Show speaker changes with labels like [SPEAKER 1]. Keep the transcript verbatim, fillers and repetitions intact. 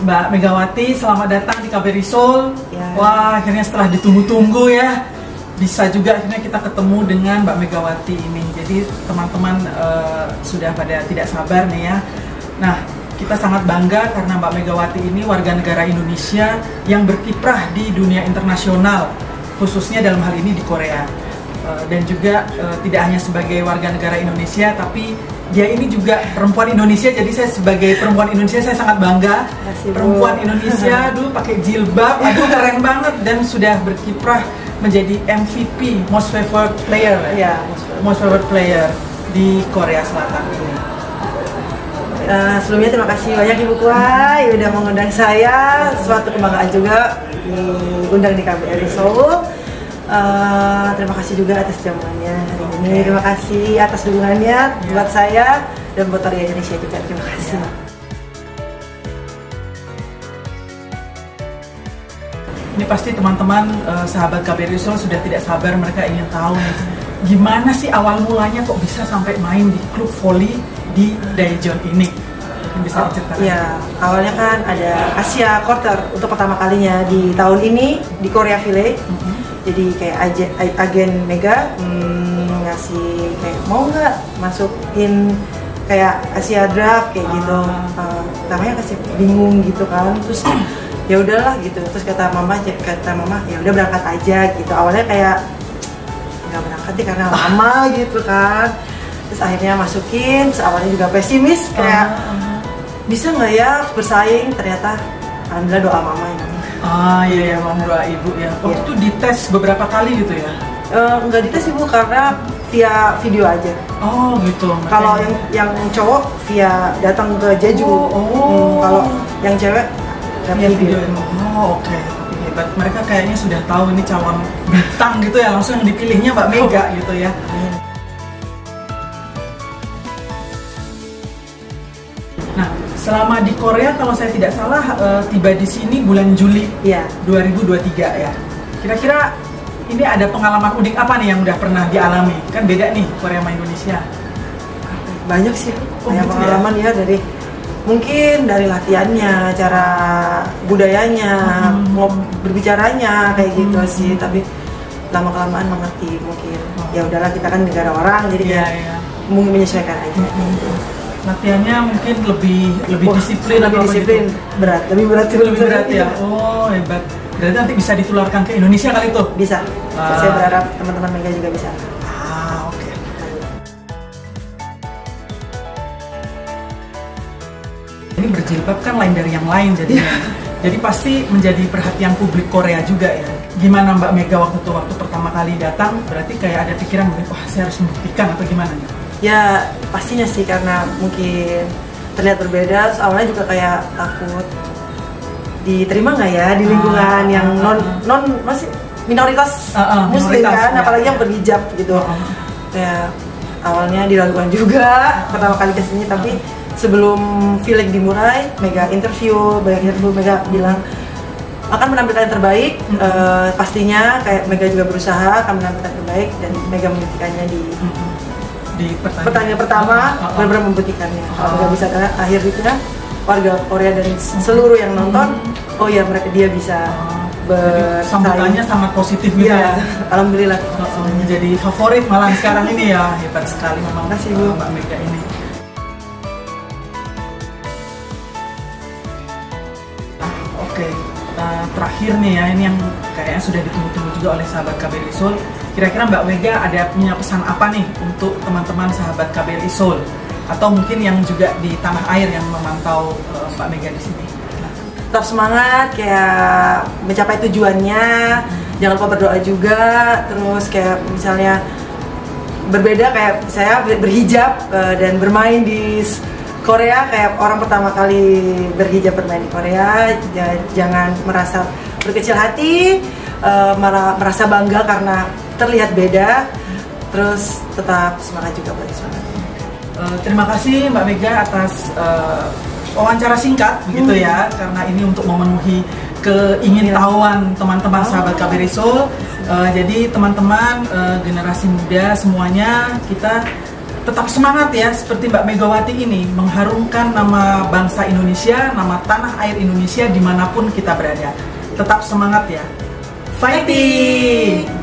[SPEAKER 1] Mbak Megawati, selamat datang di K B R I Seoul.
[SPEAKER 2] Ya.
[SPEAKER 1] Wah, akhirnya setelah ditunggu-tunggu ya, bisa juga akhirnya kita ketemu dengan Mbak Megawati ini. Jadi teman-teman uh, sudah pada tidak sabar nih ya. Nah, kita sangat bangga karena Mbak Megawati ini warga negara Indonesia yang berkiprah di dunia internasional, khususnya dalam hal ini di Korea. Uh, dan juga uh, tidak hanya sebagai warga negara Indonesia, tapi dia ini juga perempuan Indonesia. Jadi saya sebagai perempuan Indonesia saya sangat bangga.
[SPEAKER 2] Kasih,
[SPEAKER 1] perempuan Indonesia dulu pakai jilbab, aduh keren banget, dan sudah berkiprah menjadi M V P Most Favored Player
[SPEAKER 2] ya,
[SPEAKER 1] Most Favored Player di Korea Selatan ini.
[SPEAKER 2] Uh, sebelumnya terima kasih banyak Ibu Kuai udah mengundang saya, suatu kebanggaan juga diundang di K B R I Seoul. Uh, terima kasih juga atas jamuannya hari ini.
[SPEAKER 1] Okay.
[SPEAKER 2] Terima kasih atas dukungannya yeah. buat saya dan buat Korea Indonesia juga. Terima kasih. Yeah.
[SPEAKER 1] Ini pasti teman-teman uh, sahabat K B R I Seoul sudah tidak sabar, mereka ingin tahu nih, gimana sih awal mulanya kok bisa sampai main di klub voli di Daejeon ini? Bisa diceritakan?
[SPEAKER 2] Ya, awalnya kan ada Asia Quarter untuk pertama kalinya di tahun ini di Korea Village. Mm-hmm. Jadi kayak agen, agen Mega hmm, ngasih kayak mau nggak masukin kayak Asia Draft kayak gitu. Uh, namanya kasih bingung gitu kan. Terus ya udahlah gitu. Terus kata mama, kata mama ya udah berangkat aja gitu. Awalnya kayak nggak berangkat sih karena lama gitu kan. Terus akhirnya masukin. Terus awalnya juga pesimis kayak bisa nggak ya bersaing. Ternyata alhamdulillah doa mama ini.
[SPEAKER 1] Ah iya ya, mau doa ibu ya. Waktu
[SPEAKER 2] ya.
[SPEAKER 1] itu dites beberapa kali gitu ya?
[SPEAKER 2] Uh, nggak dites ibu karena via video aja.
[SPEAKER 1] Oh gitu.
[SPEAKER 2] Kalau yang yang cowok via datang ke Jeju.
[SPEAKER 1] Oh. oh.
[SPEAKER 2] Hmm, kalau yang cewek
[SPEAKER 1] via video. video. Oh oke. Okay. Hebat. Mereka kayaknya sudah tahu ini calon bintang gitu ya, langsung yang dipilihnya Mbak Mega oh. gitu ya. Hmm. Nah, selama di Korea kalau saya tidak salah uh, tiba di sini bulan Juli
[SPEAKER 2] ya.
[SPEAKER 1] dua ribu dua puluh tiga ya. Kira-kira ini ada pengalaman unik apa nih yang udah pernah dialami? Kan beda nih Korea sama Indonesia.
[SPEAKER 2] Banyak sih,
[SPEAKER 1] oh,
[SPEAKER 2] banyak
[SPEAKER 1] gitu
[SPEAKER 2] pengalaman ya? ya dari mungkin dari latihannya, cara budayanya, hmm. mau berbicaranya kayak gitu hmm. sih. Tapi lama kelamaan mengerti mungkin. Oh. Ya udahlah kita kan negara orang jadi
[SPEAKER 1] yeah,
[SPEAKER 2] ya
[SPEAKER 1] yeah.
[SPEAKER 2] mungkin menyesuaikan aja.
[SPEAKER 1] Hmm. Latihannya mungkin lebih lebih oh, disiplin
[SPEAKER 2] lebih
[SPEAKER 1] atau
[SPEAKER 2] disiplin
[SPEAKER 1] gitu?
[SPEAKER 2] berat lebih berat
[SPEAKER 1] lebih berat ya. Oh hebat. Berarti nanti bisa ditularkan ke Indonesia kali tuh?
[SPEAKER 2] Bisa. Ah. Saya berharap teman-teman Mega juga bisa.
[SPEAKER 1] Ah oke. Okay. Ini berjilbab kan lain dari yang lain jadinya. Jadi pasti menjadi perhatian publik Korea juga ya. Gimana Mbak Mega waktu itu waktu pertama kali datang? Berarti kayak ada pikiran, wah saya harus membuktikan atau gimana nih?
[SPEAKER 2] Ya pastinya sih karena mungkin terlihat berbeda. Awalnya juga kayak takut diterima nggak ya di lingkungan ah, yang non non masih minoritas uh, uh, muslim minoritas, kan, ya. Apalagi yang berhijab gitu. Uh, uh. Ya awalnya diragukan juga pertama kali kesini, tapi sebelum Village dimulai, Mega interview, banyak interview Mega bilang akan menampilkan yang terbaik. Mm -hmm. uh, pastinya kayak Mega juga berusaha akan menampilkan yang terbaik dan Mega membuktikannya di mm -hmm. di pertandingan, pertandingan pertama uh, uh, uh. benar-benar membuktikannya. Uh. Kalau nggak bisa karena akhirnya warga Korea dan seluruh yang nonton, uh. oh ya mereka dia bisa uh. bersaing.
[SPEAKER 1] Sambutannya sangat positif gitu ya.
[SPEAKER 2] ya. Alhamdulillah.
[SPEAKER 1] Uh, uh, menjadi favorit malah sekarang ini ya, hebat sekali memang.
[SPEAKER 2] Makasih,
[SPEAKER 1] uh, Mbak Mega ini. Oke, okay. uh, terakhir nih ya, ini yang kayaknya sudah ditunggu-tunggu juga oleh sahabat K B R I Seoul. Kira-kira Mbak Mega ada punya pesan apa nih untuk teman-teman sahabat K B R I Seoul? Atau mungkin yang juga di tanah air yang memantau uh, Mbak Mega di sini? Nah.
[SPEAKER 2] Tetap semangat, kayak mencapai tujuannya. Hmm. Jangan lupa berdoa juga. Terus kayak misalnya berbeda kayak saya berhijab uh, dan bermain di Korea, kayak orang pertama kali berhijab bermain di Korea. Jangan merasa berkecil hati, uh, merasa bangga karena terlihat beda. Terus tetap semangat juga buat semangat.
[SPEAKER 1] Uh, terima kasih Mbak Mega atas uh, wawancara singkat begitu hmm. ya, karena ini untuk memenuhi keingintahuan teman-teman sahabat K B R I Seoul. Uh, jadi teman-teman uh, generasi muda semuanya, kita tetap semangat ya, seperti Mbak Megawati ini mengharumkan nama bangsa Indonesia, nama tanah air Indonesia dimanapun kita berada. Tetap semangat ya, fighting!